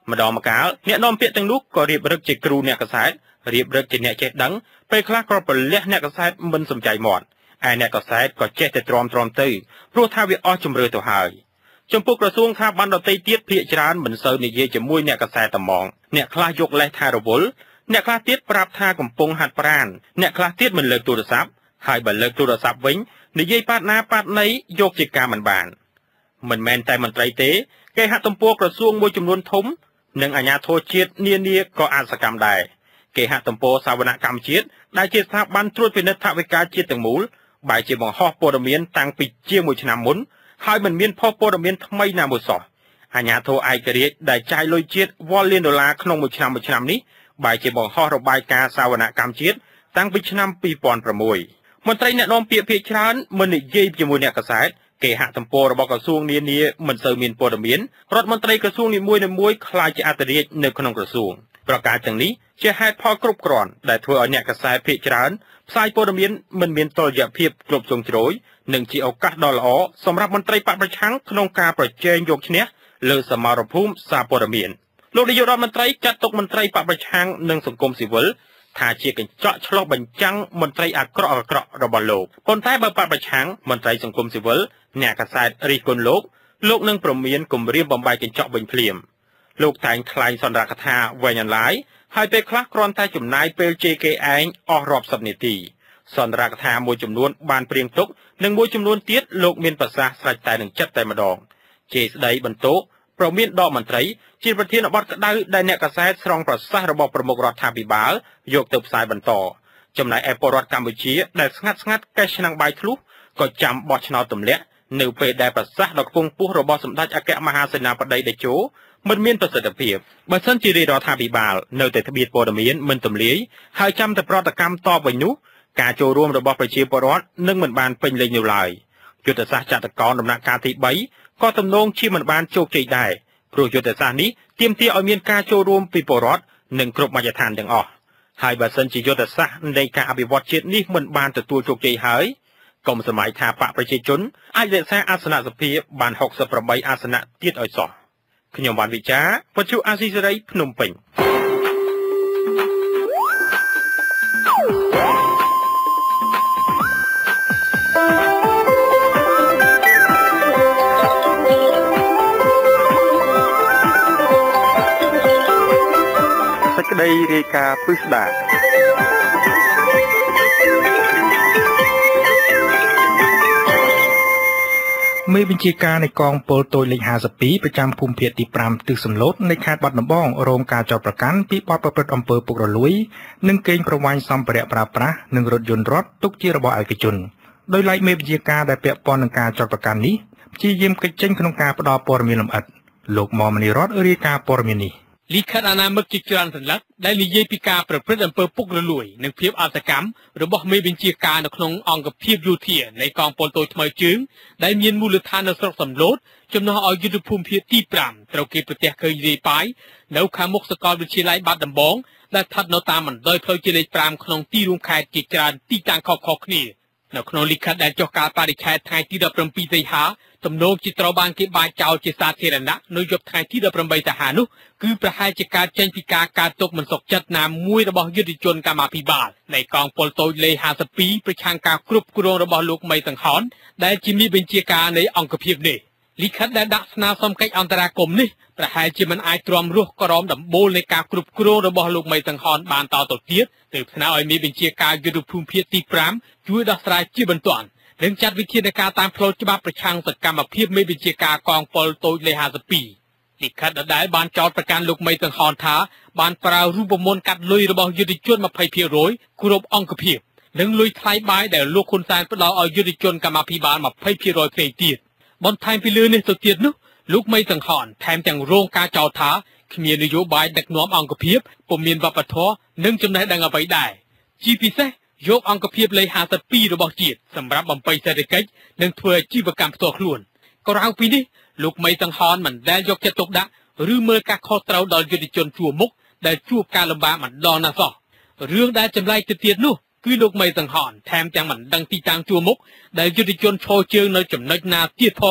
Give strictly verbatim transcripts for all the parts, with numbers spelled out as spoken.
ម្ដងម្កាលអ្នកនាំពាក្យទាំងនោះក៏រៀបរឹកជាគ្រូអ្នកកសែតរៀបរឹកជាអ្នកចេះដឹងពេលខ្លះក៏ប្រលះអ្នកកសែតមិនសំចៃមាត់ឯអ្នកកសែតក៏ចេះតែទ្រាំទ្រាំទៅព្រោះថាវាអស់ជំរឿទៅហើយចំពោះក្រសួងថាបានដតីទៀតភាគច្រើនមិនសូវនិយាយជាមួយអ្នកកសែតតែហ្មងអ្នកខ្លះយកលេសថារវល់អ្នកខ្លះទៀតប្រាប់ថាកំពុងហាត់ប្រាណអ្នកខ្លះទៀតមិនលើកទូរស័ព្ទហើយបើលើកទូរស័ព្ទវិញនិយាយប៉ាត់ណាប៉ាត់ណីយកជាការមិនបានមិនមែនតែមន្ត្រីទេគេហទំព័រក្រសួងមួយចំនួនធំនិងអាជ្ញាធរជាតិនានាក៏អសកម្មដែរគេហទំព័រសាវនកម្មជាតិដែលជាស្ថាប័នត្រួតពិនិត្យថវិកាជាតិទាំងមូលបែរជាបង្ហោះព័ត៌មានតាំងពីជាមួយឆ្នាំមុនហើយមិនមានផុសព័ត៌មានថ្មីណាមួយសោះអាជ្ញាធរឯករាជ្យដែលចាយលុយជាតិវ៉ាលានដុល្លារក្នុងមួយឆ្នាំមួយឆ្នាំនេះបែរជាបង្ហោះរបាយការណ៍សាវនកម្មជាតិតាំងពីឆ្នាំពីរពាន់ប្រាំមួយមន្ត្រីអ្នកនាំពាក្យភាគច្រើនមិននិយាយជាមួយអ្នកកសែតគេហទំព័ររបស់ក្រសួងនានាមិនសូវមានព័ត៌មានរដ្ឋមន្ត្រីក្រសួងនីមួយៗខ្លាចជាអធិរាជនៅក្នុងក្រសួងប្រការទាំងនេះជាហេតុផលគ្រប់គ្រាន់ដែលធ្វើឲ្យអ្នកកសែតភាគច្រើនផ្សាយព័ត៌មានមិនមានតុល្យភាពគ្រប់ជ្រុងជ្រោយនិងជាឱកាសដ៏ល្អសម្រាប់មន្ត្រីបកប្រឆាំងក្នុងការប្រជែងយកឈ្នះលើសមរភូមិសារព័ត៌មានលោកនាយករដ្ឋមន្ត្រីចាត់ទុកមន្ត្រីបកប្រឆាំងនិងសង្គមស៊ីវិលថាជាកញ្ចក់ឆ្លុះបញ្ចាំងមន្ត្រីអាក្រក់អាក្រក់របស់លោកប៉ុន្តែបើបកប្រឆាំងមន្ត្រីសង្គមស៊ីវិលអ្នកកសែតរិះគន់លោកលោកនឹងប្រមានគម្រាមបំបែកកញ្ចក់វិញភ្លាមលោកតែងថ្លែងសន្ទរកថាវែងអន្លាយហើយពេលខ្លះគ្រាន់តែចំណាយពេលជេរគេឯងអស់រាប់សិបនាទីសន្ទរកថាមួយចំនួនបានព្រៀងទុកនិងមួយចំនួនទៀតលោកមានប្រសាសន៍ស្រេចតែនឹងចិត្តតែម្ដងជេរស្ដីបន្ទោប្រមានដកមន្ត្រីជាប្រធានបទក្តៅដែលអ្នកកសែតស្រង់ប្រសាសន៍របស់ប្រមុខរដ្ឋាភិបាលយកទៅផ្សាយបន្តចំណែកឯពលរដ្ឋកម្ពុជាដែលស្ងាត់ស្ងាត់កេះឆ្នាំងបាយធ្លុះក៏ចាំបោះឆ្នោតទម្លាក់នៅពេលដែលប្រសាសន៍ដ៏ខ្ពង់ខ្ពស់របស់សម្ដេចអគ្គមហាសេនាបតីតេជោមិនមានប្រសិទ្ធភាពបើសិនជារាជរដ្ឋាភិបាលនៅតែត្បៀតព័ត៌មានមិនទម្លាយហើយចាំតែប្រតិកម្មតបវិញនោះការចូលរួមរបស់ប្រជាពលរដ្ឋនឹងមិនបានពេញលេញនោះឡើយយុទ្ធសាស្ត្រចតុកោណដំណាក់កាលទីបីក៏ទំនងជាមិនបានជោគជ័យដែរព្រោះយុទ្ធសាស្ត្រនេះទាមទារឲ្យមានការចូលរួមពីពលរដ្ឋនិងគ្រប់មជ្ឈដ្ឋានទាំងអស់ហើយបើសិនជាយុទ្ធសាស្ត្រនៃការអភិវឌ្ឍជាតិនេះមិនបានទទួលជោគជ័យហើយកុំសម័យថាបកប្រជាជនអាចរក្សាអាសនៈសភាបានហុកសិបប្រាំបីអាសនៈទៀតឲ្យសោះខ្ញុំបានវិចារវត្ថុអាស៊ីសេរីភ្នំពេញសេចក្តីរាយការណ៍ពិស្ដាមេបញ្ជាការនៃកងពលតូចលេខห้าสิบពីរប្រចាំភូមិភាគទីប្រាំទិសសំឡូតនៃខេត្តបាត់ដំបងរងការចោទប្រកាន់ពីបទប្រព្រឹត្តអំពើពុករលួយនិងកេងប្រវ័ញ្ចសម្ភារៈប្រើប្រាស់និងរថយន្តរដ្ឋទុកជារបស់ឯកជនដោយឡែកមេបញ្ជាការដែលពាក់ព័ន្ធនឹងការចោទប្រកាន់នេះព្យាយាមកិច្ចចេញក្នុងការផ្តល់ព័ត៌មានលម្អិតលោកមមនីរតរាយការណ៍ព័ត៌មាននេះលិខិតអនាមិកជាច្រើនសន្លឹកដែលនិយាយពីការប្រព្រឹត្តអំពើពុករលួយនិងភាពអសកម្មរបស់មេបញ្ជាការនៅក្នុងអង្គភាពយោធានៃកងពលតូចថ្មីជើងដែលមានមូលដ្ឋាននៅស្រុកសំឡូតចំណោះឲ្យយុទ្ធភូមិភាគទីប្រាំត្រូវគេប្រទះឃើញរាយប៉ាយនៅខាងមុខសាកលវិទ្យាល័យបាត់ដំបងដែលស្ថិតនៅតាមបណ្ដោយផ្លូវជាលេខប្រាំក្នុងទីរួមខេត្តជាច្រើនទីតាំងខុសៗគ្នានៅក្នុងលិខិតដែលចុះកាលបរិច្ឆេទថ្ងៃទីដប់ប្រាំពីរសីហាទំនងជាត្រូវបានគេបាចចោលជាសាធារណៈនៅយប់ថ្ងៃទីដប់ប្រាំបីសីហានោះគឺប្រហែលជាកើតចេញពីការកើតទុកមិនសុខចិត្តណាមួយរបស់យុទ្ធជនកម្មាភិបាលនៃកងពលតូចលេខห้าสิบពីរប្រឆាំងការគ្រប់គ្រងរបស់លោកមីសង្ហនដែលជាមេបញ្ជាការនៃអង្គភាពនេះលិខិតដែលដាក់ស្នើសុំកិច្ចអន្តរាគមន៍នេះប្រហែលជាមិនអាចទ្រាំរស់ក្រោមដំបូលនៃការគ្រប់គ្រងរបស់លោកមីសង្ហនបានតទៅទៀតទើបស្នើឲ្យមេបញ្ជាការយុទ្ធភូមិភាគទីប្រាំជួយដោះស្រាយជាបន្ទាន់និងចាត់វិធានការតាមផ្លូវច្បាប់ប្រឆាំងសកម្មភាពមេបញ្ជាការកងពលតូចលេខห้าสิบពីរលិខិតដដែលបានចោទប្រកាន់លោកមីសង្ហនថាបានប្រើរូបមន្តកាត់លុយរបស់យុទ្ធជនยี่สิบភាគរយគ្រប់អង្គភាពនិងលុយថ្លៃបាយដែលលោកហ៊ុនសែនផ្ដល់ឲ្យយុទ្ធជនកម្មាភិបាលยี่สิบភាគរយផ្សេងទៀតបន្ថែមពីលើនេះទៅទៀតនោះលោកមីសង្ហនថែមទាំងរងការចោទថាគ្មាននយោបាយដឹកនាំអង្គភាពពុំមានវប្បធម៌និងចំណេះដឹងអ្វីដែរជាពិសេសយកអង្គភាពលេខห้าสิบពីររបស់ជាតិសម្រាប់បំពេញសេដ្ឋកិច្ចនិងធ្វើអាជីវកម្មផ្ទាល់ខ្លួនក្រៅពីនេះលោកមីសង្ហនមិនដែលយកចិត្តទុកដាក់ឬមើលការខុសត្រូវដល់យុទ្ធជនជួរមុខដែលជួបការលំបាកម្ដងណាសោះរឿងដែលចម្លែកទៅទៀតនោះគឺលោកមីសង្ហនថែមទាំងមិនដឹងទីតាំងជួរមុខដែលយុទ្ធជនឈរជើងនៅចំណុចណាទៀតផង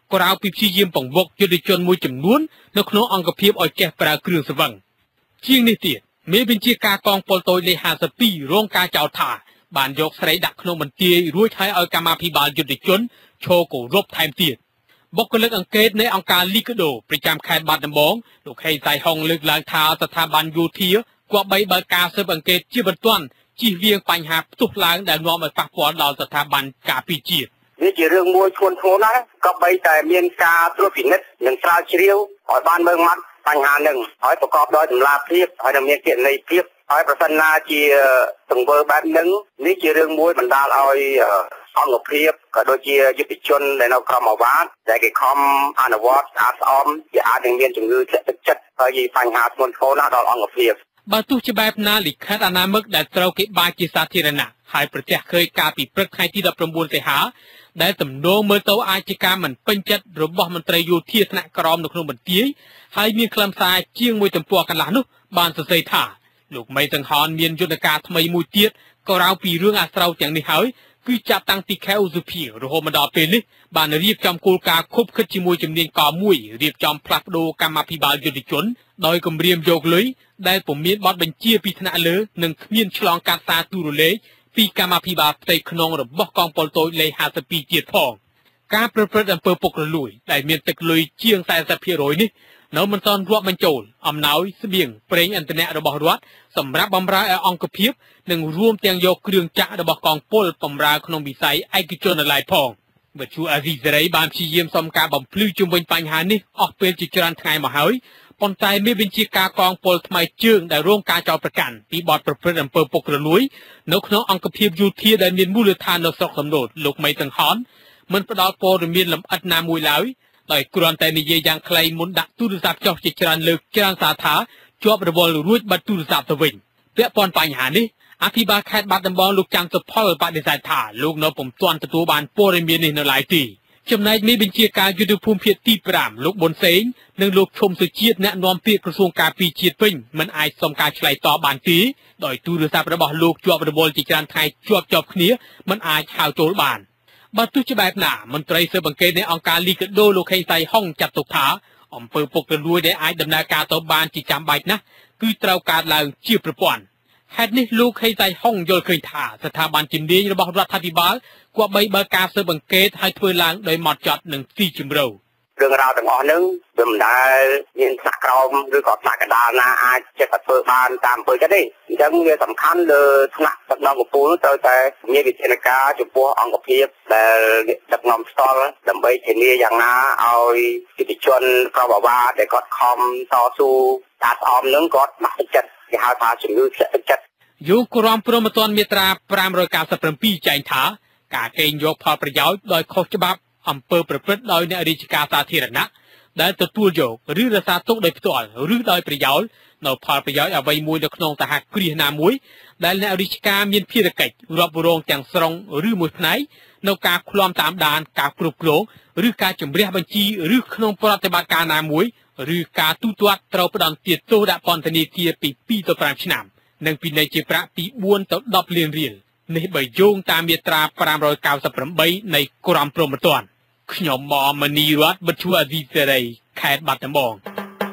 ក្រៅពីព្យាយាមបង្វឹកយុទ្ធជនមួយចំនួននៅក្នុងអង្គភាពឲ្យចេះប្រើគ្រឿងស្រវឹងជាងនេះទៀតមេបញ្ជាការកងពលតូចលេខห้าสิบtwoរងការចោទថាបានយកស្រីដាក់ក្នុងបន្ទាយរួចហើយឲ្យកម្មាភិបាលយុទ្ធជនឈរគោរពថែមទៀតបុគ្គលិកអង្កេតនៃអង្គការលីកាដូប្រចាំខេត្តបាត់ដំបងលោកហេសៃហុងលើកឡើងថាស្ថាប័នយោធាគប្បីបើកការស៊ើបអង្កេតជាបន្ទាន់ជៀសវាងបញ្ហាផ្ទុះឡើងដែលនាំឲ្យប៉ះពាល់ដល់ស្ថាប័នការពារជាតិវាជារឿងមួយធ្ងន់ធ្ងរណាស់ក៏បីតែមានការត្រួតពិនិត្យនិងស្រាវជ្រាវឲ្យបានមើងម៉ាត់បញ្ហានឹងហើយប្រកបដោយតម្លាភាពហើយនឹងមានគណនេយ្យភាពហើយប្រសិនណាជាទង្វើបែបហ្នឹងនេះជារឿងមួយបណ្ដាលឲ្យអង្គភាពក៏ដូចជាយុទ្ធជនដែលនៅក្រមអាវ៉ាតដែលគេខំអនុវត្តស្អាតស្អំជាអាចនឹងមានជំងឺធ្លាក់ទឹកចិត្តហើយបញ្ហាធ្ងន់ធ្ងរណាស់ដល់អង្គភាពបើទោះជាបែបណាលិខិតអនាមិកដែលត្រូវគេបាចជាសាធារណៈហើយប្រទះឃើញការពីព្រឹកថ្ងៃទីnineteenសីហាដែលទំនងមើលទៅអាចជាការមិនពេញចិត្តរបស់មន្ត្រីយោធាថ្នាក់ក្រោមនៅក្នុងបន្ទាយហើយមានខ្លឹមសារជាងមួយទំព័រកន្លះនោះបានសរសេរថាលោកមេសង្ហនមានយន្តការថ្មីមួយទៀតក្រៅពីរឿងអាស្រ័យទាំងនេះហើយគឺចាប់តាំងពីខែឧសភារហូតមកដល់ពេលនេះបានរៀបចំគោលការណ៍ខុបខិតជាមួយជំនាញកមួយរៀបចំផ្លាស់ប្ដូរកម្មាភិបាលយុទ្ធជនដោយគម្រាមយកលុយដែលពុំមានបទបញ្ជាពីថ្នាក់លើនិងគ្មានឆ្លងកាត់សារទូរលេខពីកម្មាភិបាលផ្ទៃក្នុងរបស់កងពលតូចលេខห้าสิบtwoទៀតផងការប្រព្រឹត្តអំពើពុករលួយដែលមានទឹកលុយជាងforty percentនេះនៅមិនទាន់រាប់បញ្ចូលអំណោយស្បៀងប្រេងឥន្ធនៈរបស់រដ្ឋសម្រាប់បម្រើឲ្យអង្គភាពនិងរួមទាំងយកគ្រឿងចាក់របស់កងពលបម្រើក្នុងវិស័យឯកជនឡើយផងវិទ្យុអាស៊ីសេរីបានព្យាយាមសុំការបំភ្លឺជុំវិញបញ្ហានេះអស់ពេលជាច្រើនថ្ងៃមកហើយប៉ុន្តែមានបញ្ជាការកងពលថ្មីជើងដែលរងការចោទប្រកាន់ពីបទប្រព្រឹត្តអំពើពុករលួយនៅក្នុងអង្គភាពយោធាដែលមានមូលដ្ឋាននៅស្រុកសំណូតលោកមេសង្ហនមិនផ្ដល់ព័ត៌មានលម្អិតណាមួយឡើយដោយគ្រាន់តែនិយាយយ៉ាងខ្លីមុនដាក់ទូរស័ព្ទចុះជាច្រើនលើកច្រើនសារថាជាប់រវល់រួចបិទទូរស័ព្ទទៅវិញពាក់ព័ន្ធបញ្ហានេះអភិបាលខេត្តបាត់ដំបងលោកចាំសុផលបដិសេធថាលោកនៅពុំទាន់ទទួលបានព័ត៌មាននេះនៅឡើយទេចំណែកមេបញ្ជាការយុទ្ធភូមិភាគទីfiveលោកប៊ុនសេងនិងលោកឈុំសុជាតិអ្នកនាំពាក្យក្រសួងការពារជាតិវិញមិនអាចសុំការឆ្លើយតបបានទេដោយទូរស័ព្ទរបស់លោកជាប់រវល់ជាច្រើនថ្ងៃជាប់ជាប់គ្នាមិនអាចហៅចូលបានបើទោះជាបែបណាមន្ត្រីស៊ើបអង្កេតនៃអង្គការលីកាដូលោកហេសៃហុងចាត់ទុកថាអំពើពុករលួយដែលអាចដំណើរការទៅបានជាចាំបាច់ណាស់គឺត្រូវកើតឡើងជាប្រព័ន្ធហេតុនេះលោកហេសៃហុងយល់ឃើញថាស្ថាប័នជំនាញរបស់រដ្ឋាភិបាលគប្បីបើការស៊ើបអង្កេតឲ្យធ្វើឡើងដោយម៉ត់ចត់និងស៊ីជម្រៅរឿងរ៉ាវទាំងអស់ហ្នឹងវាមិនដែលមានថ្នាក់ក្រោមឬក៏ថ្នាក់កណ្ដាលណាអាចចេះតែធ្វើបានតាមអំពើចិត្តទេអញ្ចឹងវាសំខាន់លើថ្នាក់ដឹកនាំកំពូលត្រូវតែមានវិធានការចំពោះអង្គភាពដែលដឹកនាំផ្ទាល់ដើម្បីធានាយ៉ាងណាឲ្យយុទ្ធជនក្រមអាវ៉ាដែលគាត់ខំតស៊ូតាស្អំនឹងគាត់បាក់ទឹកចិត្តគេហៅថាជំងឺធ្លាក់ទឹកចិត្តយោងក្រមព្រហ្មទណ្ឌមាត្រាfive ninety-sevenចែងថាការកេងយកផលប្រយោជន៍ដោយខុសច្បាប់អំពើប្រព្រឹត្តដោយអ្នករាជការសាធារណៈដែលទទួលយកឬរក្សាទុកដោយផ្ទាល់ឬដោយប្រយោលនៅផលប្រយោជន៍អ្វីមួយនៅក្នុងសហគ្រាសណាមួយដែលអ្នករាជការមានភារកិច្ចរាប់រងទាំងស្រុងឬមួយផ្នែកនៅការឃ្លាំតាមដានការគ្រប់គ្រងឬការជំរះបញ្ជីឬក្នុងប្រតិបត្តិការណាមួយឬការទូទាត់ត្រូវផ្ដន្ទាទោសដាក់ពន្ធនាគារពីtwo to fiveឆ្នាំនិងពិន័យជាប្រាក់ពីfour to tenលានរៀលនេះបើយោងតាមមាត្រាfive ninety-eightនៃក្រមព្រហ្មទណ្ឌខ្ញុំមមនីរតវិទ្យុអាស៊ីសេរីខេត្តបាត់ដំបង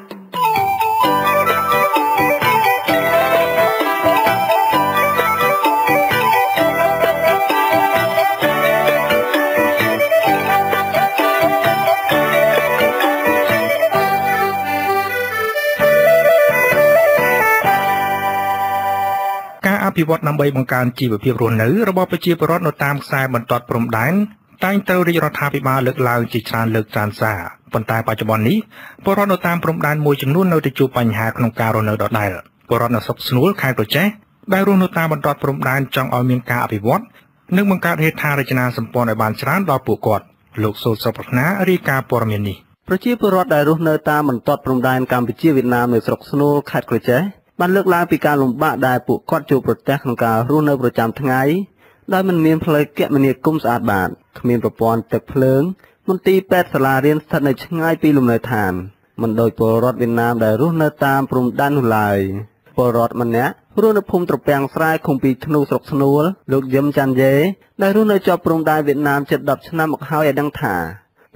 ការអភិវឌ្ឍដើម្បីបង្កើនជីវភាពរស់នៅរបស់ប្រជាពលរដ្ឋនៅតាមខ្សែបន្ទាត់ព្រំដែនតែងត្រូវរាជរដ្ឋាភិបាលលើកឡើងជាច្រើនលើកច្រើនសារប៉ុន្តែបច្ចុប្បន្ននេះពលរដ្ឋនៅតាមព្រំដែនមួយចំនួននៅតែជួបបញ្ហាក្នុងការរស់នៅដដែលពលរដ្ឋនៅស្រុកស្នួលខេត្តក្រចេះដែលរស់នៅតាមបន្ទាត់ព្រំដែនចង់ឲ្យមានការអភិវឌ្ឍនិងបង្កើតហេដ្ឋារចនាសម្ព័ន្ធឲ្យបានច្រើនដល់ពួកគាត់លោកសូត្រសុប្រណារាយការណ៍ព័ត៌មាននេះប្រជាពលរដ្ឋដែលរស់នៅតាមបន្ទាត់ព្រំដែនកម្ពុជាវៀតណាមនៅស្រុកស្នួលខេត្តក្រចេះបានលើកឡើងពីការលំបាកដែលពួកគាត់ជួបប្រទះក្នុងការរស់នៅប្រចាំថ្ងៃដោយមិនមានផ្លូវគមនាគមន៍ស្អាតបាតគ្មានប្រព័ន្ធទឹកភ្លើងមន្ទីរពេទ្យសាលារៀនស្ថិតនៅឆ្ងាយពីលំនៅឋានមិនដូចពលរដ្ឋវៀតណាមដែលរស់នៅតាមព្រំដែននោះឡើយពលរដ្ឋម្នាក់រស់នៅភូមិត្រពាំងស្រែឃុំពីធ្នូស្រុកស្នួលលោកយឹមចាន់យេដែលរស់នៅជាប់ព្រំដែនវៀតណាមជិតtenឆ្នាំមកហើយឲ្យដឹងថាព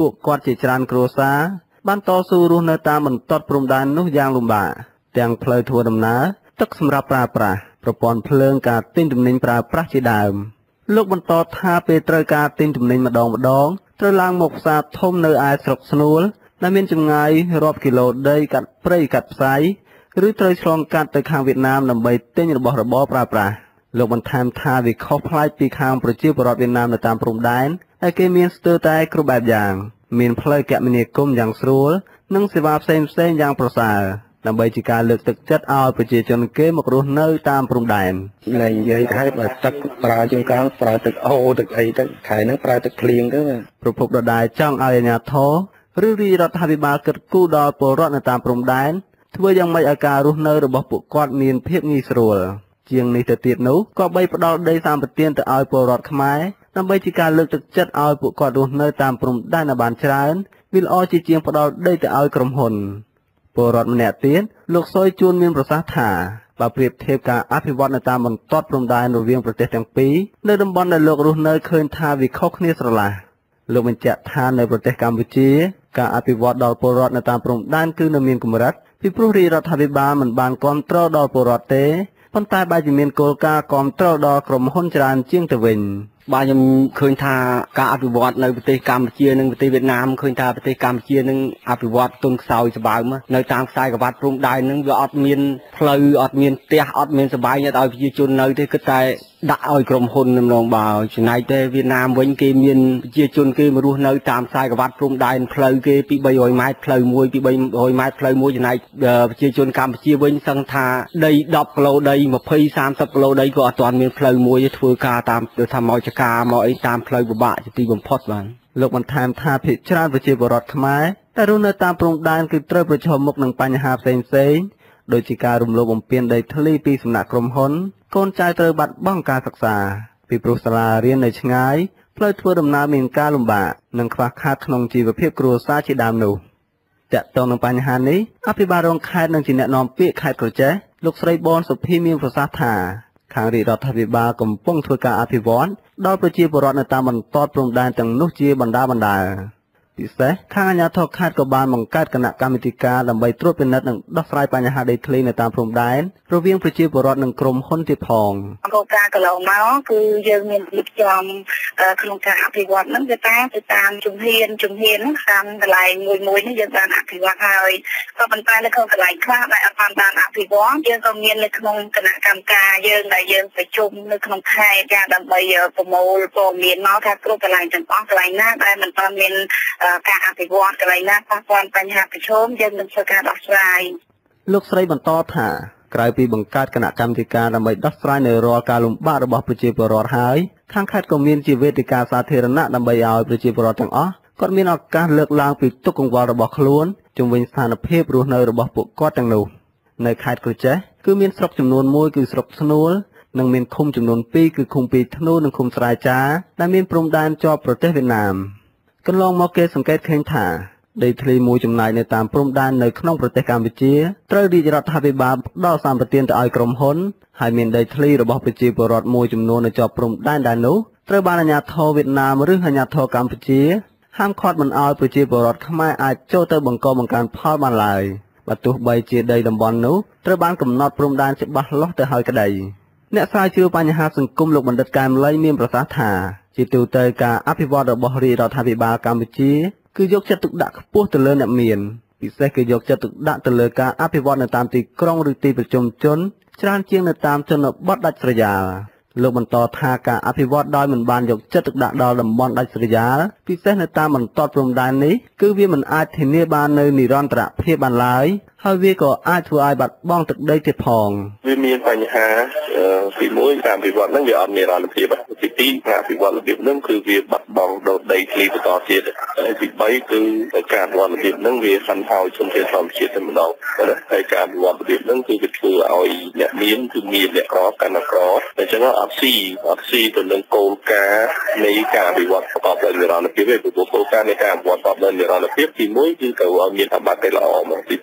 ពួកគាត់ជាច្រើនគ្រួសារបានតស៊ូរស់នៅតាមបន្ទាត់ព្រំដែននោះយ៉ាងលំបាកទាំងផ្លូវធ្វើដំណើរទឹកសម្រាប់ប្រើប្រាស់ប្រព័ន្ធភ្លើងការទិញទំនិញប្រើប្រាស់ជាដើមលោកបន្តថាពេលត្រូវការទិញទំនិញម្ដងម្ដងត្រូវឡើងមកផ្សារធំនៅឯស្រុកស្នួលដែលមានចម្ងាយរាប់គីឡូដីកាត់ព្រៃកាត់ផ្សាយឬត្រូវឆ្លងកាត់ទៅខាងវៀតណាមដើម្បីទិញរបស់របរប្រើប្រាស់លោកបន្ថែមថាវាខុសប្លែកពីខាងប្រជាពលរដ្ឋវៀតណាមនៅតាមព្រំដែនដែលគេមានស្ទើរតែគ្រប់បែបយ៉ាងមានផ្លូវគមនាគមន៍យ៉ាងស្រួលនិងសេវាផ្សេងផ្សេងយ៉ាងប្រសើរដើម្បីជាការលើកទឹកចិត្តឲ្យប្រជាជនគេមករស់នៅតាមព្រំដែនលែងនិយាយទៅបើទឹកប្រើជាងកាលប្រើទឹកអូទឹកអីទៅខែហ្នឹងប្រើទឹកភ្លៀងទៅប្រភពដដែលចង់ឲ្យអាជ្ញាធរឬរាជរដ្ឋាភិបាលគិតគូរដល់ពលរដ្ឋនៅតាមព្រំដែនធ្វើយ៉ាងម៉េចឲ្យការរស់នៅរបស់ពួកគាត់មានភាពងាយស្រួលជាងនេះទៅទៀតនោះក៏បីផ្ដល់ដីសម្បត្តិទៅឲ្យពលរដ្ឋខ្មែរដើម្បីជាការលើកទឹកចិត្តឲ្យពួកគាត់រស់នៅតាមព្រំដែនឲ្យបានច្រើនវាល្អជាជាងផ្ដល់ដីទៅឲ្យក្រុមហ៊ុនពលរដ្ឋម្នាក់ទៀតលោកសុយជួនមានប្រសាសន៍ថាបើប្រៀបធៀបការអភិវឌ្ឍនៅតាមបន្ទាត់ព្រំដែនរវាងប្រទេសទាំងពីរនៅតំបន់ដែលលោករស់នៅឃើញថាវាខុសគ្នាស្រឡះលោកបញ្ជាក់ថានៅប្រទេសកម្ពុជាការអភិវឌ្ឍដល់ពលរដ្ឋនៅតាមព្រំដែនគឺនៅមានកម្រិតពីព្រោះរាជរដ្ឋាភិបាលមិនបានគាំទ្រដល់ពលរដ្ឋទេប៉ុន្តែបែរជាមានគោលការណ៍គាំទ្រដល់ក្រុមហ៊ុនច្រើនជាងទៅវិញបាទខ្ញុំឃើញថាការអភិវឌ្ឍនៅប្រទេសកម្ពុជានិងប្រទេសវៀតណាមឃើញថាប្រទេសកម្ពុជានឹងអភិវឌ្ឍទុនខ្សោយស្បើមនៅតាមខ្សែក្រវ៉ាត់ព្រំដែននឹងវាអត់មានផ្លូវអត់មានផ្ទះអត់មានសបាយឲ្យប្រជាជននៅទេគឺតែដាក់ឲ្យក្រុមហ៊ុនម្ដងបើចំណែកទៅវៀតណាមវិញគេមានប្រជាជនគេមករស់នៅតាមខ្សែក្រវ៉ាត់ព្រំដែនផ្លូវគេពីបីរយម៉ែត្រផ្លូវមួយពីបីរយម៉ែត្រផ្លូវមួយចំណែកប្រជាជនកម្ពុជាវិញសឹងថាដីដប់គីឡូដីยี่สิบ สามสิบគីឡូដីក៏អត់ទាន់មានផ្លូវមួយធ្វើការតាមទៅថាមកចការមកអីតាមផ្លូវពិបាកជាទីបំផុតបាទលោកបន្ថែមថាភាគច្រើនប្រជាពលរដ្ឋខ្មែរតែរស់នៅតាមព្រំដែនគឺត្រូវប្រឈមមុខនឹងបញ្ហាផ្សេងផ្សេងដូចជាការរំលោភបំពានដីធ្លីពីសំណាក់ក្រុមហ៊ុនកូនចៅត្រូវបាត់បង់ការសិក្សាពីព្រោះសាលារៀននៅឆ្ងាយផ្លូវធ្វើដំណើរមានការលំបាកនិងខ្វះខាតក្នុងជីវភាពគ្រួសារជាដើមនោះតាក់ទងនឹងបញ្ហានេះអភិបាលរងខេត្តនិងជាអ្នកនាំពាក្យខេត្តក្រចេះលោកស្រីបនសុភីមានប្រសាសន៍ថាខាងរាជរដ្ឋាភិបាលកំពុងធ្វើការអភិវឌ្ឍដល់ប្រជាពលរដ្ឋនៅតាមបន្ទាត់ព្រំដែនទាំងនោះជាបណ្ដាបណ្ដាពិសេសខាងអាជ្ញាធរខេត្តក៏បានបង្កើតគណៈកម្មាធិការដើម្បីត្រួតពិនិត្យនិងដោះស្រាយបញ្ហាដីធ្លីនៅតាមព្រំដែនរវាងប្រជាពលរដ្ឋនិងក្រុមហ៊ុនទៀតផងគោលការណ៍កន្លងមកគឺយើងមានរៀបចំក្នុងការអភិវឌ្ឍហ្នឹងគឺតាមទៅតាមជំហានជំហានតាមកន្លែងមួយមួយនេះយើងបានអភិវឌ្ឍហើយក៏ប៉ុន្តែនៅក្នុងកន្លែងខ្លះដែលអត់បានបានអភិវឌ្ឍយើងក៏មាននៅក្នុងគណៈកម្មការយើងដែលយើងប្រជុំនៅក្នុងខេត្តយ៉ាងដើម្បីប្រមូលព័ត៌មានមកថាគ្រប់កន្លែងទាំងអស់កន្លែងណាដែលមិនទាន់មានការអភិវឌ្ឍកន្លែងណាប៉ះពាល់បញ្ហាប្រឈមយើងនឹងធ្វើការដោះស្រាយលោកស្រីបន្តថាក្រៅពីបង្កើតគណៈកម្មាធិការដើម្បីដោះស្រាយនៅរាល់ការលំបាករបស់ប្រជាពលរដ្ឋហើយខាងខេត្តក៏មានជាវេទិកាសាធារណៈដើម្បីឲ្យប្រជាពលរដ្ឋទាំងអស់គាត់មានឱកាសលើកឡើងពីទុក្ខកង្វល់របស់ខ្លួនជុំវិញស្ថានភាពរស់នៅរបស់ពួកគាត់ទាំងនោះនៅខេត្តក្រចេះគឺមានស្រុកចំនួនមួយគឺស្រុកស្នួលនិងមានឃុំចំនួនពីរគឺឃុំពីរធ្នូនិងឃុំស្រែចាដែលមានព្រំដែនជាប់ប្រទេសវៀតណាមកន្លងមកគេសង្កេតឃើញថាដីធ្លីមួយចំណាយនៅតាមព្រំដែននៅក្នុងប្រទេសកម្ពុជាត្រូវរាជរដ្ឋាភិបាលផ្ដល់សម្បត្តិទៅឲ្យក្រុមហ៊ុនហើយមានដីធ្លីរបស់ប្រជាពលរដ្ឋមួយចំនួននៅជាប់ព្រំដែនដែរនោះត្រូវបានអាជ្ញាធរវៀតណាមឬអាជ្ញាធរកម្ពុជាហាមឃាត់មិនឲ្យប្រជាពលរដ្ឋខ្មែរអាចចូលទៅបង្កបង្កើនផលបានឡើយបើទោះបីជាដីតំបន់នោះត្រូវបានកំណត់ព្រំដែនច្បាស់លាស់ទៅហើយក្តីអ្នកស្រាវជ្រាវបញ្ហាសង្គមលោកបណ្ឌិតកែមលីមានប្រសាសន៍ថាជាទូទៅការអភិវឌ្ឍរបស់រាជរដ្ឋាភិបាលកម្ពុជាគឺយកចិត្តទុកដាក់ខ្ពស់ទៅលើអ្នកមានពិសេសគឺយកចិត្តទុកដាក់ទៅលើការអភិវឌ្ឍនៅតាមទីក្រុងឬទីប្រជុំជនច្រើនជាងនៅតាមជនបទដាច់ស្រយាលលោកបន្តថាការអភិវឌ្ឍដោយមិនបានយកចិត្តទុកដាក់ដល់តំបន់ដាច់ស្រយាលពិសេសនៅតាមបន្ទាត់ព្រំដែននេះគឺវាមិនអាចធានាបាននៅនិរន្តរភាពបានឡើយហើយវាក៏អាចធ្វើឲ្យបាត់បង់ទឹកដីទៀតផងវាមានបញ្ហាទីមួយការអភិវឌ្ឍហ្នឹងវាអត់និរន្តរភាពទីពីរការអភិវឌ្ឍរបៀបហ្នឹងគឺវាបាត់បង់ដូរដីធ្លីបន្តទៀតហើយទីបីគឺការអភិវឌ្ឍរបៀបហ្នឹងវាខណ្ឌហើយជំនឿធម្មជាតិតែម្ដងហើយការអភិវឌ្ឍរបៀបហ្នឹងគឺវាធ្វើឲ្យអ្នកមានគឺមានអ្នកក្រកាន់តែក្រអញ្ចឹងអត់ស៊ីអត់ស៊ីទៅនឹងគោលការណ៍នៃការអភិវឌ្ឍប្រកបដោយនិរន្តរភាពឯងព្រោះគោលការណ៍នៃការអភិវឌ្ឍប្រកបដោយនិរន្តរភាពទីមួយគឺត្រូវឲ្យមានអបអរកិច្ចល្អមកទីពីរត្រូវឲ្យ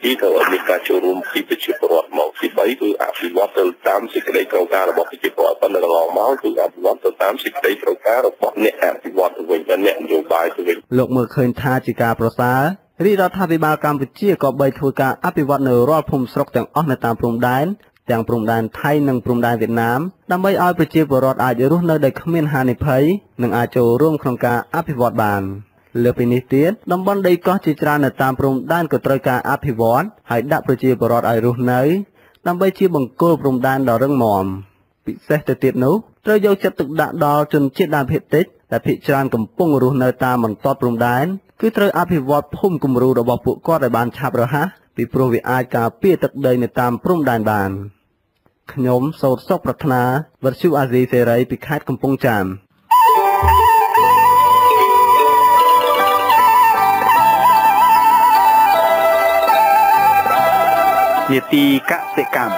មានការចូលរួមពីប្រជាពលរដ្ឋមកទីបីគឺអភិវឌ្ឍទៅតាមសេចក្តីត្រូវការរបស់ប្រជាពលរដ្ឋប៉ុន្តែកន្លងមកគឺអភិវឌ្ឍទៅតាមសេចក្តីត្រូវការរបស់អ្នកអភិវឌ្ឍទៅវិញនិងអ្នកនយោបាយទៅវិញលោកមើលឃើញថាជាការប្រសើររាជរដ្ឋាភិបាលកម្ពុជាក៏បីធ្វើការអភិវឌ្ឍនៅរាល់ភូមិស្រុកទាំងអស់នៅតាមព្រំដែនទាំងព្រំដែនថៃនិងព្រំដែនវៀតណាមដើម្បីឲ្យប្រជាពលរដ្ឋអាចរស់នៅដោយគ្មានហានិភ័យនិងអាចចូលរួមក្នុងការអភិវឌ្ឍបានលើពីនេះទៀតតំបន់ដីកោះជាច្រើននៅតាមព្រំដែនក៏ត្រូវការអភិវឌ្ឍហើយដាក់ប្រជាពលរដ្ឋឲ្យរស់នៅដើម្បីជាបង្គោលព្រំដែនដ៏រឹងមាំពិសេសទៅទៀតនោះត្រូវយកចិត្តទុកដាក់ដល់ជនជាតិដើមភាគតិចដែលភាគច្រើនកំពុងរស់នៅតាមបន្ទាត់ព្រំដែនគឺត្រូវអភិវឌ្ឍភូមិគំរូរបស់ពួកគាត់ឲ្យបានឆាប់រហ័សពីព្រោះវាអាចការពារទឹកដីនៅតាមព្រំដែនបានខ្ញុំសោតសុខប្រាថ្នាវិទ្យុអាស៊ីសេរីពីខេត្តកំពង់ចាមនាទីកសិកម្ម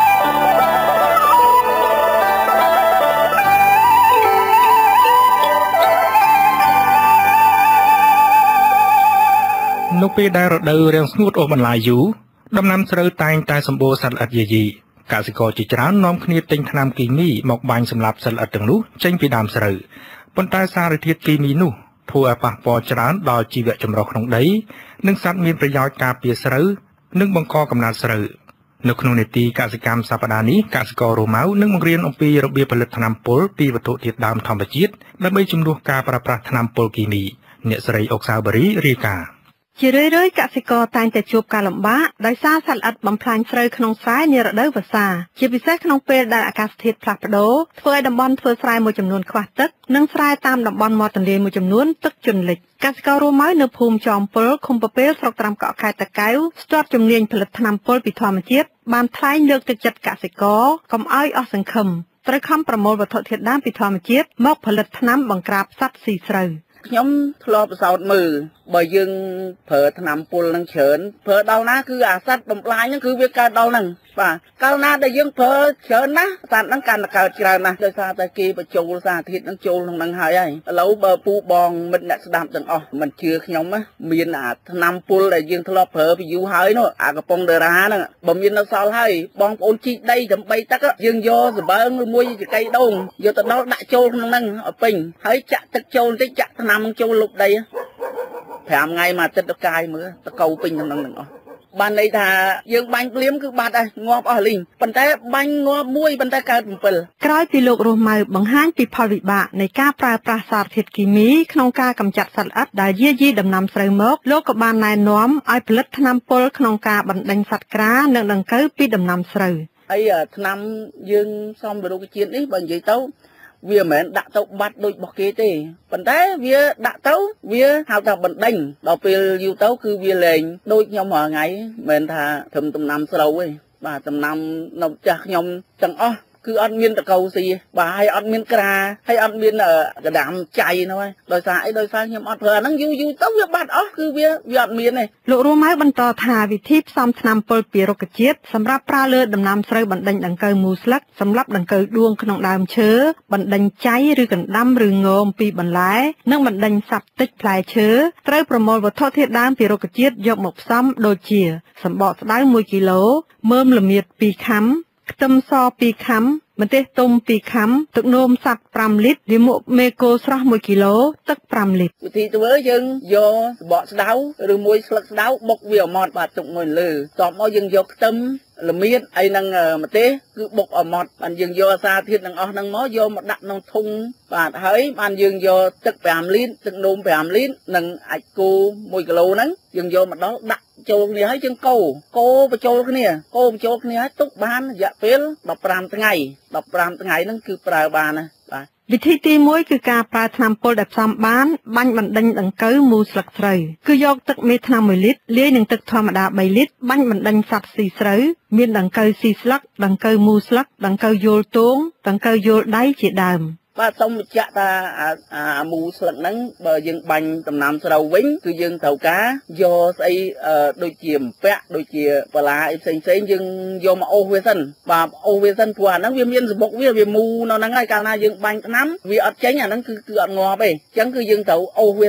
នៅពេលដែលរដូវរាំងស្ងួតអូសបន្លាយយូរដំណាំស្រូវតែងតែសម្បូរសត្វល្អិតយាយីកសិករជាច្រើននាំគ្នាទិញថ្នាំគីមីមកបាញ់សម្លាប់សត្វល្អិតទាំងនោះចេញពីដើមស្រូវប៉ុន្តែសារធាតុគីមីនោះធ្វើឲ្យប៉ះពាល់ច្រើនដល់ជីវៈចម្រុះក្នុងដីនិងសត្វមានប្រយោជន៍ការពារស្រូវនិងបង្កកំណើតស្រូវនៅក្នុងនីតិកសិកម្មសប្តាហ៍នេះកសិកររស់ម៉ៅនឹងបង្រៀនអំពីរបៀបផលិតថ្នាំពុលពីវត្ថុធាតុដើមធម្មជាតិដើម្បីជំនួសការប្រើប្រាស់ថ្នាំពុលគីមីអ្នកស្រីអុកសាវបរីរាយការណ៍ជារឿយៗកសិករតែងតែជួបការលំបាកដោយសារសត្វល្អិតបំផ្លាញស្រូវក្នុងស្រែនារដូវវស្សាជាពិសេសក្នុងពេលដែលអាកាសធាតុផ្លាស់ប្ដូរធ្វើឲ្យតំបន់ធ្វើស្រែមួយចំនួនខ្វះទឹកនិងស្រែតាមតំបន់មាត់ទន្លេមួយចំនួនទឹកជន់លិចកសិកររស់ម៉ៅនៅភូមិចោមពុលឃុំពពែលស្រុកត្រាំកក់ខេត្តតាកែវស្ទាត់ជំនាញផលិតថ្នាំពុលពីធម្មជាតិបានថ្លែងលើកទឹកចិត្តកសិករកុំឲ្យអស់សង្ឃឹមត្រូវខំប្រមូលវត្ថុធាតុដើមពីធម្មជាតិមកផលិតថ្នាំបង្ក្រាបសត្វស៊ីស្រូវខ្ញុំធ្លាប់ប្រសោតមើលបើយើងប្រើថ្នាំពុលនឹងច្រើនប្រើដល់ណាគឺអាសត្វបំផ្លាញហ្នឹងគឺវាកើតដល់ហ្នឹងបាទកាលណាដែលយើងប្រើច្រើនណាស់សត្វហ្នឹងកាន់តែកើតច្រើនណាស់ដោយសារតែគេបញ្ចូលសារធាតុហ្នឹងចូលក្នុងហ្នឹងហើយហើយឥឡូវបើពូបងមិត្តអ្នកស្ដាប់ទាំងអស់មិនជឿខ្ញុំណាមានអាថ្នាំពុលដែលយើងធ្លាប់ប្រើពីយូរហើយនោះអាកំប៉ុងដេរ៉ាហ្នឹងបើមាននៅសល់ហើយបងប្អូនជីកដីដើម្បីទឹកយើងយកសបើងឬមួយចកៃដូងយកទៅដល់ដាក់ចូលក្នុងហ្នឹងឲ្យពេញហើយចាក់ទឹកចូលបន្តិចចាក់ថ្នាំចូលលុបដីប្រាំថ្ងៃមកទឹកទៅកាយមើលតកៅពេញក្នុងហ្នឹងអស់បានន័យថាយើងបាញ់ភ្លាមគឺបាត់ហើយងាប់អស់លីងប៉ុន្តែបាញ់ងាប់មួយប៉ុន្តែកើត7 ក្រោយពីលោករស់ម៉ៅបង្ហាញពីផលវិបាកនៃការប្រើប្រាស់សារធាតុគីមីក្នុងការកម្ចាត់សត្វល្អិតដែលយាយីដំណាំស្រូវមកលោកក៏បានណែនាំឲ្យផលិតថ្នាំពុលក្នុងការបណ្ដេញសត្វក្រានិងដង្កូវពីដំណាំស្រូវហើយថ្នាំយើងសំបរុក្ខជាតិនេះបើនិយាយទៅវាមិនមែនដាក់ទៅបាត់ដូចរបស់គេទេប៉ុន្តែវាដាក់ទៅវាហៅថាបណ្ដេញដល់ពេលយូរទៅគឺវាលែងដូចខ្ញុំរាល់ថ្ងៃមិនមែនថាត្រឹមដំណាំស្រូវទេបាទដំណាំនៅផ្ទះខ្ញុំទាំងអស់គឺអត់មានតកៅស៊ីបាទហើយអត់មានក្រាហើយអត់មានកដាំចៃនោះហើយដោយសារអីដោយសារខ្ញុំអត់ប្រើអាហ្នឹងយូរយូរទៅវាបាត់អស់គឺវាវាអត់មានទេលោករស់ម៉ៅបន្តថាវិធីផ្សំថ្នាំពុលពីរុក្ខជាតិសម្រាប់ប្រើលើដំណាំស្រូវបណ្ដេញដង្កូវមូលស្លឹកសម្រាប់ដង្កូវដួងក្នុងដើមឈើបណ្ដេញចៃឬកណ្ដាំឬងោមពីបន្លែនិងបណ្ដេញសត្វតិចផ្លែឈើត្រូវប្រមូលវត្ថុធាតុដើមពីរុក្ខជាតិយកមកផ្សំដូចជាសម្បកស្តៅមួយគីឡូមើមល្មៀតពីរខាំខ្ទឹមសពីរខាំម្ទេសទុំពីរខាំទឹកនោមសត្វ5លីត្រលាមកមេកូស្រស់មួយគីឡូទឹក5លីត្រវិធីធ្វើយើងយកសម្បកស្តៅឬមួយស្លឹកស្តៅបុកវាឲ្យម៉ត់បាទទុកមួយលើតបមកយើងយកខ្ទឹមល្មៀតអីនឹងម្ទេសគឺបុកឲ្យម៉ត់បានយើងយកអាសារធាតុទាំងអស់ហ្នឹងមកយកមកដាក់ក្នុងធុងបាទហើយបានយើងយកទឹក5លីត្រទឹកនោម5លីត្រនិងអាចគោមួយគីឡូហ្នឹងយើងយកមកដល់ដាក់ចូលគ្នាហើយយើងកូរកូរបញ្ចូលគ្នាកូរបញ្ចូលគ្នាហើយទុកបានរយៈពេល15ថ្ងៃ15ថ្ងៃហ្នឹងគឺប្រើបានណាបាទវិធីទីមួយគឺការប្រើថ្នាំពុលដែលផ្សំបានបាញ់បណ្ដេញដង្កូវមូលស្លឹកស្រូវគឺយកទឹកមេថ្នាំមួយលីត្រលាយនឹងទឹកធម្មតា3លីត្របាញ់បណ្ដេញសត្វស៊ីស្រូវមានដង្កូវស៊ីស្លឹកដង្កូវមូលស្លឹកដង្កូវយល់ទងដង្កូវយល់ដៃជាដើមបាទសូមបញ្ជាក់ថាអាមូស្លឹកហ្នឹងបើយើងបាញ់ដំណាំស្រូវវិញគឺយើងត្រូវការយកស្អីដូចជាម្ពាក់ដូចជាបលាអីផ្សេងផ្សេងយើងយកមកអូសវាសិនបាទអូសវាសិនព្រោះអាហ្នឹងវាមានសម្បុកវាវាមូនៅហ្នឹងហើយកាលណាយើងបាញ់ថ្នាំវាអត់ចេញអាហ្នឹងគឺគឺអត់ងាប់ទេអញ្ចឹងគឺយើងត្រូវអូសវាសិន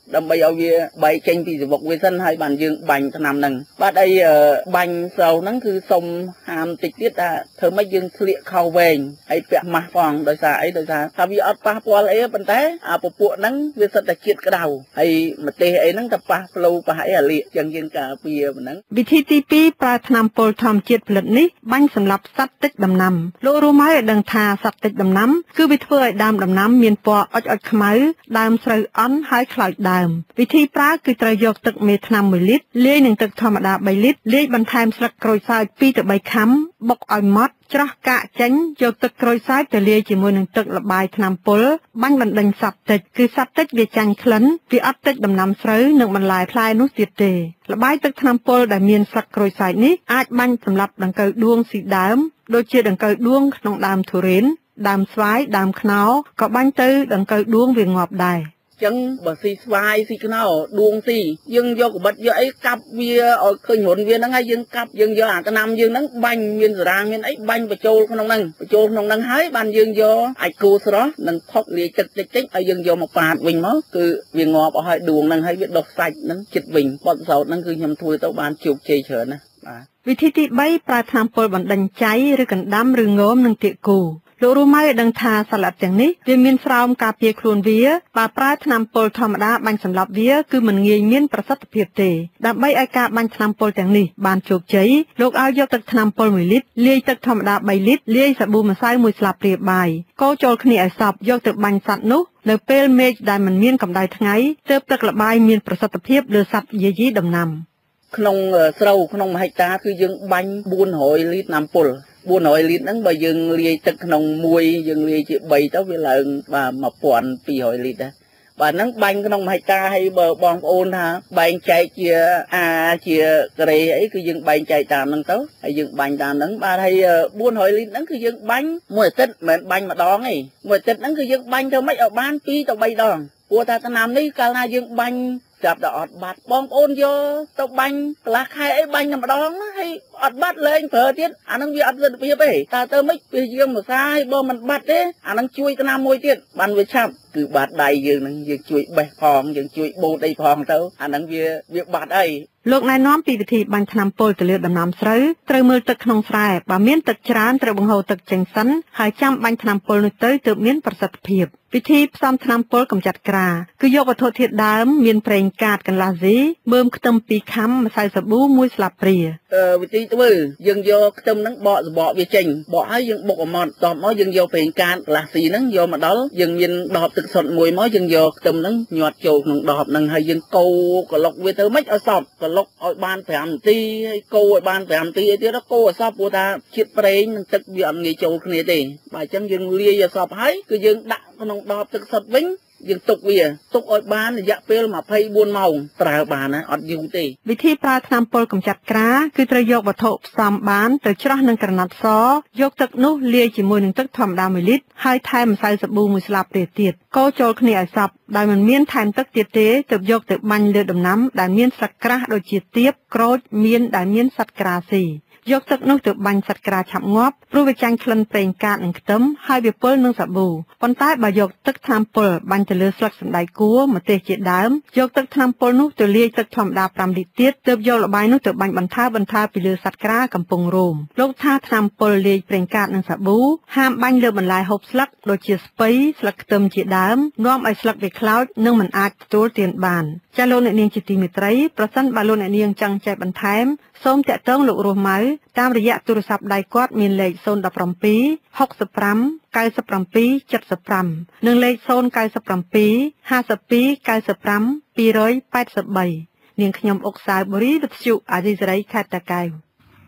ដើម្បីឲ្យវាបែកចេញពីសបុកវាសិនហើយបានយើងបាញ់ថ្នាំហ្នឹងបាទអីបាញ់ស្រូវហ្នឹងគឺសុំហាមតិចទៀតថាធ្វើម៉េចយើងស្លៀកខោវែងហើយពាក់ម៉ាស់ផងដោយសារអីដោយសារថាវាអត់ប៉ះពាល់អីប៉ុន្តែអាពពួកហ្នឹងវាសិតតែជាតិក្តៅហើយម្ទេសអីហ្នឹងតែប៉ះផ្លូវប៉ះអីអាលៀកចឹងយើងការពារប៉ុណ្ណឹងវិធីទីពីរប្រើថ្នាំពុលធម្មជាតិផលិតនេះបាញ់សម្លាប់សត្វទឹកដំណាំលោករួមហើយឲ្យដឹងថាសត្វទឹកដំណាំគឺវាធ្វើឲ្យដើមដំណាំមានពណ៌អុចអុចខ្មៅដើមស្រូវអន់ហើយខ្លោចដើមវិធីប្រើគឺត្រូវយកទឹកមេថ្នាំមួយលីត្រលាយនឹងទឹកធម្មតាបីលីត្រលាយបន្ថែមស្លឹកក្រូចសើចពីរទៅបីខាំបុកឲ្យម៉ត់ច្រោះកាកចេញយកទឹកក្រូចសើចទៅលាយជាមួយនឹងទឹកល្បាយថ្នាំពុលបាញ់បណ្ដេញសត្វទឹកគឺសត្វទឹកវាចាញ់ក្លិនវាអត់ទឹកដំណាំស្រូវនិងបន្លែផ្លែនោះទៀតទេល្បាយទឹកថ្នាំពុលដែលមានស្លឹកក្រូចសើចនេះអាចបាញ់សម្លាប់ដង្កូវដួងស៊ីដើមដូចជាដង្កូវដួងក្នុងដើមទុរេនដើមស្វាយដើមខ្នុរក៏បាញ់ទៅដង្កូវដួងវាងាប់ដែរចឹងបើស៊ីស្វាយស៊ីខ្នុរដួងស៊ីយើងយកកបិតយកអីកាប់វាឲ្យឃើញរុនវាហ្នឹងហើយយើងកាប់យើងយកអាថ្នាំយើងហ្នឹងបាញ់មានសារ៉ាមានអីបាញ់បញ្ចូលក្នុងហ្នឹងបញ្ចូលក្នុងហ្នឹងហើយបានយើងយកអាចគូស្រស់និងផុកលាយទឹកតិចតិចហើយយើងយកមកប៉ាតវិញមកគឺវាងាប់អស់ហើយដួងហ្នឹងហើយវាដុះសាច់ហ្នឹងចិត្តវិញបទពិសោធន៍ហ្នឹងគឺខ្ញុំធ្វើទៅបានជោគជ័យច្រើនណាស់បាទវិធីទីបីប្រើថ្នាំពុលបណ្ដេញចៃឬកណ្ដាំឬងោមនិងទាកគូលោករួមហើយដឹងថាសត្វល្អិតទាំងនេះវាមានស្រោមការពារខ្លួនវាបើប្រើថ្នាំពុលធម្មតាបាញ់សម្លាប់វាគឺមិនងាយមានប្រសិទ្ធភាពទេដើម្បីឲ្យការបាញ់ថ្នាំពុលទាំងនេះបានជោគជ័យលោកឲ្យយកទឹកថ្នាំពុលមួយលីត្រលាយទឹកធម្មតាបីលីត្រលាយសាប៊ូម្សៅមួយស្លាបព្រាបាយកូរចូលគ្នាឲ្យសព្វយកទៅបាញ់សត្វនោះនៅពេលមេឃដែលមិនមានកម្ដៅថ្ងៃទើបទឹកល្បាយមានប្រសិទ្ធភាពលើសត្វយាយីដំណាំក្នុងស្រូវក្នុងមួយហិកតាគឺយើងបាញ់បួនរយលីត្រថ្នាំពុលបួនរយលីត្រហ្នឹងបើយើងលាយទឹកក្នុងមួយយើងលាយជាបីទៅវាឡើងបាទមួយពាន់ពីររយលីត្រដែរបាទហ្នឹងបាញ់ក្នុងមួយហិកតាហើយបើបងប្អូនថាបែងចែកជាអាជាការ៉េអីគឺយើងបែងចែកតាមហ្នឹងទៅហើយយើងបាញ់តាមហ្នឹងបាទហើយបួនរយលីត្រហ្នឹងគឺយើងបាញ់មួយអាទិត្យមិនមែនបាញ់ម្ដងទេមួយអាទិត្យហ្នឹងគឺយើងបាញ់ទៅម៉េចឲ្យបានពីរទៅបីដងព្រោះថាថ្នាំនេះកាលណាយើងបាញ់ចាប់ដល់អត់បាត់បងប្អូនយកទៅបាញ់កន្លះខែអីបាញ់តែម្ដងហើយអត់បាត់លែងប្រើទៀតអាហ្នឹងវាអត់សិទ្ធិភាពទេតើទៅមិនពីយើងមួយសាហើយបើមិនបាត់ទេអាហ្នឹងជួយថ្នាំមួយទៀតបានវាឆាប់គឺបាត់ដៃយើងហ្នឹងយើងជួយបេះផងយើងជួយបូតអីផងទៅអាហ្នឹងវាវាបាត់អីលោកណែនាំពីវិធីបាញ់ថ្នាំពុលទៅលើដំណាំស្រូវត្រូវមើលទឹកក្នុងស្រែបើមានទឹកច្រើនត្រូវបង្ហូរទឹកចេញសិនហើយចាំបាញ់ថ្នាំពុលនោះទៅទើបមានប្រសិទ្ធភាពវិធីផ្សំថ្នាំពុលកម្ចាត់ក្រាគឺយកវត្ថុធាតុដើមមានប្រេងកាតកន្លះស៊ីមើមខ្ទឹមពីរខាំម្សៅសាប៊ូមួយស្លាបព្រាអឺវិធីធ្វើយើងយកខ្ទឹមហ្នឹងបកសបកវាចេញបកហើយយើងបុកឲ្យម៉ត់តមកយើងយកប្រេងកាតកន្លះស៊ីហ្នឹងយកមកដល់យើងមានដបទឹកសុទ្ធមួយមកយើងយកខ្ទឹមហ្នឹងញាត់ចូលក្នុងដបហ្នឹងហើយយើងកូរក្លុកវាទៅមិនឲ្យសប់ក្លុកឲ្យបានប្រាំនាទីហើយកូរឲ្យបានប្រាំនាទីអីទៀតកូរឲ្យសប់ព្រោះថាជាតិប្រេងនិងទឹកវាអត់ងាយចូលគ្នាទេបាទអញ្ចឹងយើងលាយឲ្យសប់ហើយគឺយើងដាក់ក្នុងដបទឹកសុទ្ធវិញយើងទុកវាទុកឲ្យបានរយៈពេលម្ភៃបួនម៉ោងប្រើបានណាអត់យូរទេវិធីប្រើថ្នាំពុលកម្ចាត់ក្រាគឺត្រូវយកវត្ថុផ្សំបានទៅច្រោះនឹងក្រណាត់សយកទឹកនោះលាយជាមួយនឹងទឹកធម្មតាមួយលីត្រហើយថែមម្សៅសាប៊ូមួយស្លាបព្រាទៀតកូរចូលគ្នាឲ្យសព្វដោយមិនមានថែមទឹកទៀតទេទើបយកទៅបាញ់លើដំណាំដែលមានស្លឹកក្រាស់ដូចជាទៀបក្រូចមានដែលមានសត្វក្រាស៊ីយកទឹកនោះទៅបាញ់សត្វក្រាឆាប់ងាប់ព្រោះវាចាញ់ក្លិនប្រេងកាតនិងខ្ទឹមហើយវាពុលនឹងសាប៊ូប៉ុន្តែបើយកទឹកថ្នាំពុលបាញ់ទៅលើស្លឹកសណ្តែកគួរម្ទេសជាដើមយកទឹកថ្នាំពុលនោះទៅលាយទឹកធម្មតាប្រាំលីត្រទៀតទើបយកល្បាយនោះទៅបាញ់បន្ថើបន្ថើពីលើសត្វក្រាកំពុងរោមលោកថាថ្នាំពុលលាយប្រេងកាតនិងសាប៊ូហាមបាញ់លើបន្លែហូបស្លឹកដូចជាស្ពៃស្លឹកខ្ទឹមជាដើមនាំឲ្យស្លឹកវាខ្លោចនិងមិនអាចទទួលទានបានចាលោកអ្នកនាងជាទីមេត្រីប្រសិនបើលោកអ្នកនាងចង់ចែកបន្ថែមសូមតាក់ទងលោករស់ម៉ៅតាមរយៈទូរស័ព្ទដៃគាត់មានលេខศูนย์ หนึ่ง เจ็ด หก ห้า เก้า เจ็ด ห้า เจ็ด ห้าនិងលេខศูนย์ เก้า เจ็ด ห้า ห้า สอง เก้า ห้า แปด สาม នាងខ្ញុំអុកសាវបុរីវិទ្យុអាស៊ីសេរីខេត្តតាកែវ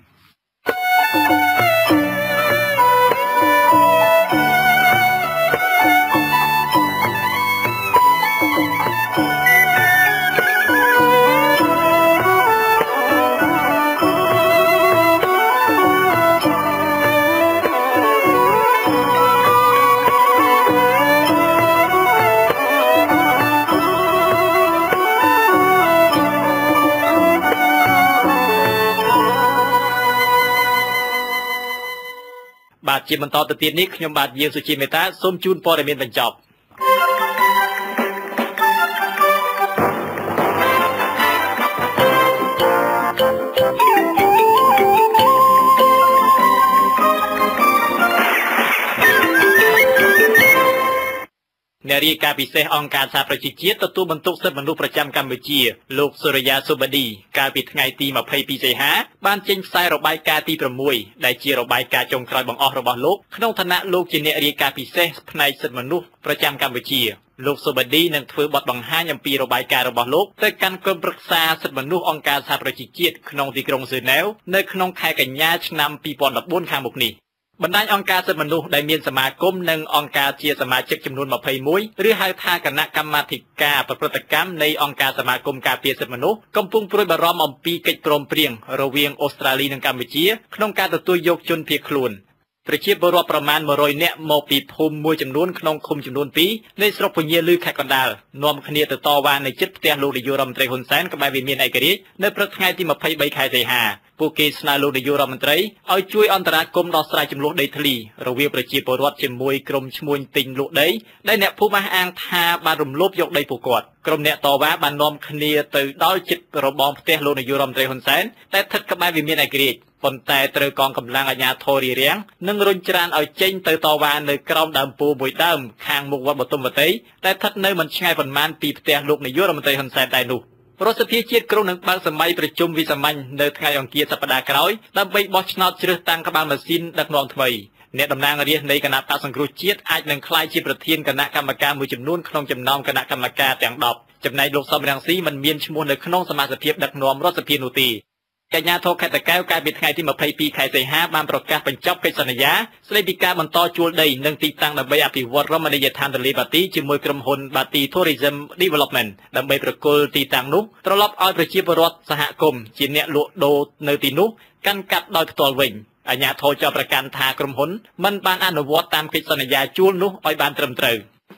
បាទជាបន្តទៅទៀតនេះខ្ញុំបាទយាវសុជាមេតាសូមជូនព័ត៌មានបញ្ចប់អ្នករាយការណ៍ពិសេសអង្គការសហប្រជាជាតិទទួលបន្ទុកសិទ្ធិមនុស្សប្រចាំកម្ពុជាលោកសុរិយាសុបឌីកាលពីថ្ងៃទីម្ភៃពីរសីហាបានចេញផ្សាយរបាយការណ៍ទីប្រាំមួយដែលជារបាយការណ៍ចុងក្រោយបង្អស់របស់លោកក្នុងឋានៈលោកជាអ្នករាយការណ៍ពិសេសផ្នែកសិទ្ធិមនុស្សប្រចាំកម្ពុជាលោកសុបឌីនឹងធ្វើបទបង្ហាញអំពីរបាយការណ៍របស់លោកទៅកាន់ក្រុមប្រឹក្សាសិទ្ធិមនុស្សអង្គការសហប្រជាជាតិក្នុងទីក្រុងហ្សឺណែវនៅក្នុងខែកញ្ញាឆ្នាំពីរពាន់ដប់បួនខាងមុខនេះបណ្ដាញអង្គការសិទ្ធិមនុស្សដែលមានសមាគមនិងអង្គការជាសមាជិកចំនួនម្ភៃមួយឬហៅថាគណៈកម្មាធិការប្រព្រឹត្តកម្មនៃអង្គការសមាគមការពារសិទ្ធិមនុស្សកំពុងព្រួយបារម្ភអំពីកិច្ចព្រមព្រៀងរវាងអូស្ត្រាលីនិងកម្ពុជាក្នុងការទទួលយកជនភៀសខ្លួនប្រជាពលរដ្ឋប្រមាណមួយរយនាក់មកពីភូមិមួយចំនួនក្នុងឃុំចំនួនពីរនៃស្រុកពញាលឺខេត្តកណ្ដាលនាំគ្នាទៅតវ៉ានៅជិតផ្ទះលោកនាយករដ្ឋមន្ត្រីហ៊ុនសែនក្បែរវិមានឯករាជ្យនៅព្រឹកថ្ងៃទីម្ភៃបីខែសីហាពួកគេស្នើលោកនាយករដ្ឋមន្ត្រីឲ្យជួយអន្តរាគមន៍ដោះស្រាយចំនួនដីធ្លីរវាងប្រជាពលរដ្ឋជាមួយក្រុមឈ្មួញទិញលក់ដីដែលអ្នកភូមិអះអាងថាបានរំលោភយកដីពួកគាត់ក្រុមអ្នកតវ៉ាបាននាំគ្នាទៅដល់ជិតរបងផ្ទះលោកនាយករដ្ឋមន្ត្រីហ៊ុនសែនដែលស្ថិតក្បែរវិមានឯករាជ្យប៉ុន្តែត្រូវកងកម្លាំងអាជ្ញាធររារាំងនិងរុញច្រានឲ្យចេញទៅតវ៉ានៅក្រោមដើមពោធិ៍មួយដើមខាងមុខវត្តបទុមវតីដែលស្ថិតនៅមិនឆ្ងាយប៉ុន្មានពីផ្ទះលោកនាយករដ្ឋមន្ត្រីហ៊ុនសែនដែរនោះរដ្ឋសភាជាតិក្រុងនឹងបើកសម័យប្រជុំវិសាមញ្ញនៅថ្ងៃអង្គារសប្តាហ៍ក្រោយដើម្បីបោះឆ្នោតជ្រើសតាំងក្បាលម៉ាស៊ីនដឹកនាំថ្មីអ្នកតំណាងរាស្ត្រនៃគណៈបក្សសង្គ្រោះជាតិអាចនឹងក្លាយជាប្រធានគណៈកម្មការមួយចំនួនក្នុងចំណោមគណៈកម្មការទាំងដប់ចំណែកលោកសំរងស៊ីមិនមានឈ្មោះនៅក្នុងសមាជិកភាពដឹកនាំរដ្ឋសភានោះទេកញ្ញាធរខេត្តតាកែវកាលពីថ្ងៃទីម្ភៃពីរខែសីហាបានប្រកាសបញ្ចប់កិច្ចសន្យាស្តីពីការបន្តជួលដីនិងទីតាំងដើម្បីអភិវឌ្ឍរមណីយដ្ឋានទន្លេបាទីជាមួយក្រុមហ៊ុន Bati Tourism Development ដើម្បីប្រគល់ទីតាំងនោះត្រឡប់ឲ្យប្រជាពលរដ្ឋសហគមន៍ជាអ្នកលក់ដូរនៅទីនោះកាន់កាប់ដោយផ្ទាល់វិញអាជ្ញាធរចោទប្រកាន់ថាក្រុមហ៊ុនមិនបានអនុវត្តតាមកិច្ចសន្យាជួលនោះឲ្យបានត្រឹមត្រូវ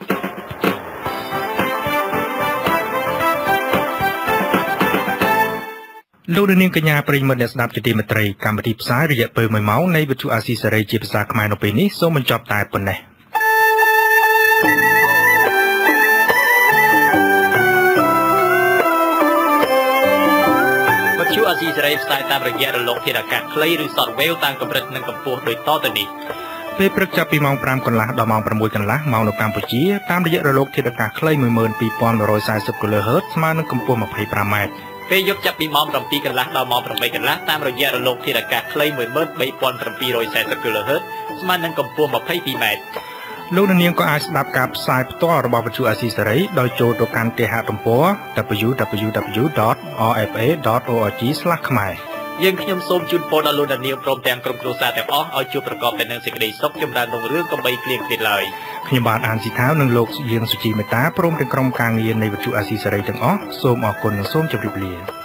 លោកនាងកញ្ញាប្រិយមិត្តអ្នកស្ដាប់ជាទីមេត្រីកម្មវិធីផ្សាយរយៈពេលមួយម៉ោងនៃវិទ្យុអាស៊ីសេរីជាភាសាខ្មែរនៅពេលនេះសូមបញ្ចប់តែប៉ុណ្ណេះវិទ្យុអាស៊ីសេរីផ្សាយតាមរយៈរលកធាតុអាកាសខ្លីឬ Shortwave តាមកម្រិតនិងកម្ពស់ដូចតទៅនេះពេលព្រឹកចាប់ពីម៉ោងប្រាំកន្លះដល់ម៉ោងប្រាំមួយកន្លះម៉ោងនៅកម្ពុជាតាមរយៈរលកធាតុអាកាសខ្លី មួយម៉ឺនពីរពាន់មួយរយសែសិប គីឡូហឺត ស្មើនឹងកម្ពស់ ម្ភៃប្រាំម៉ែត្រពេលយប់ចាប់ពីម៉ោងប្រាំពីរកន្លះដល់ម៉ោងប្រាំបីកន្លះតាមរយៈរលកធាតុអាកាសខ្លី មួយម៉ឺនបីពាន់ប្រាំពីររយសែសិប គីឡូហឺត ស្មើនឹងកម្ពស់ ម្ភៃពីរម៉ែត្រលោកនាងក៏អាចស្ដាប់ការផ្សាយផ្ទាល់របស់វិទ្យុអាស៊ីសេរីដោយចូលទៅកាន់គេហទំព័រ ដប៊្យូ ដប៊្យូ ដប៊្យូ ដត អ អេហ្វ អេ ដត អូ អារ ជី ស្លាស ខ្មែរយើងខ្ញុំសូមជូនពរដល់លោកនាងព្រមទាំងក្រុមគ្រួសារទាំងអស់ឲ្យជួបប្រកបតែនឹងសេចក្តីសុខចម្រើនរុងរឿងកុំបីឃ្លៀងឃ្លាតឡើយខ្ញុំបាទអានស៊ីថាវនិងលោកយាងសុជីមេតាព្រមទាំងក្រុមការងារនៃវិទ្យុអាស៊ីសេរីទាំងអស់សូមអរគុណនិងសូមជម្រាបលា